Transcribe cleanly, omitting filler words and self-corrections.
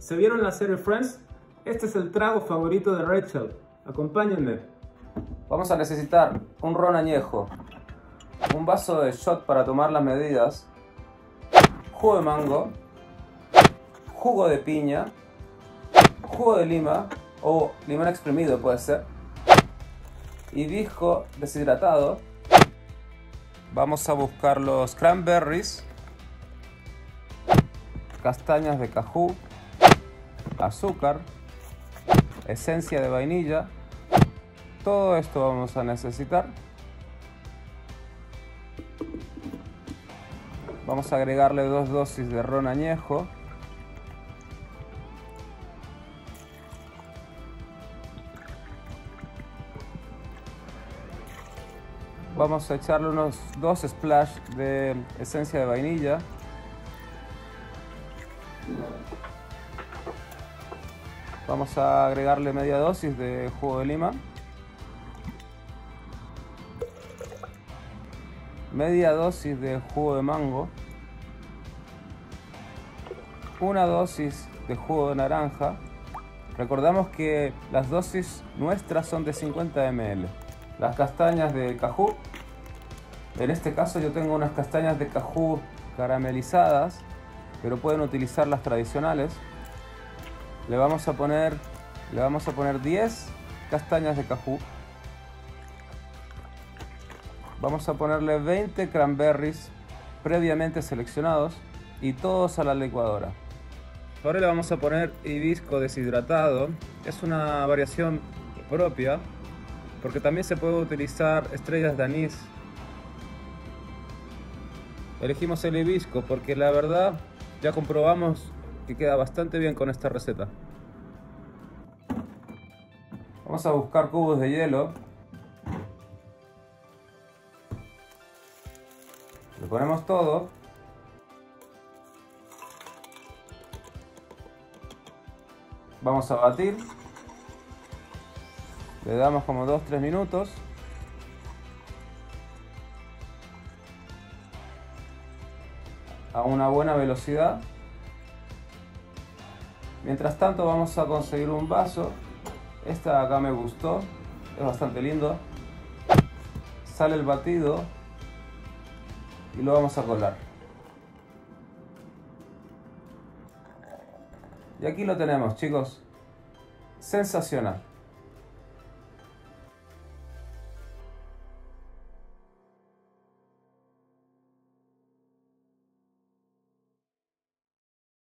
¿Se vieron la serie Friends? Este es el trago favorito de Rachel. Acompáñenme. Vamos a necesitar un ron añejo, un vaso de shot para tomar las medidas, jugo de mango, jugo de piña, jugo de lima o limón exprimido puede ser, hibisco deshidratado. Vamos a buscar los cranberries, castañas de cajú, azúcar, esencia de vainilla. Todo esto vamos a necesitar. Vamos a agregarle 2 dosis de ron añejo. Vamos a echarle unos 2 splash de esencia de vainilla. Vamos a agregarle media dosis de jugo de lima. Media dosis de jugo de mango. Una dosis de jugo de naranja. Recordamos que las dosis nuestras son de 50 ml. Las castañas de cajú. En este caso yo tengo unas castañas de cajú caramelizadas, pero pueden utilizar las tradicionales. Le vamos a poner 10 castañas de cajú. Vamos a ponerle 20 cranberries previamente seleccionados y todos a la licuadora. Ahora le vamos a poner hibisco deshidratado. Es una variación propia porque también se puede utilizar estrellas de anís. Elegimos el hibisco porque la verdad ya comprobamos que queda bastante bien con esta receta. Vamos a buscar cubos de hielo. Le ponemos todo. Vamos a batir. Le damos como 2-3 minutos. A una buena velocidad. Mientras tanto vamos a conseguir un vaso. Este de acá me gustó. Es bastante lindo. Sale el batido. Y lo vamos a colar. Y aquí lo tenemos, chicos. Sensacional.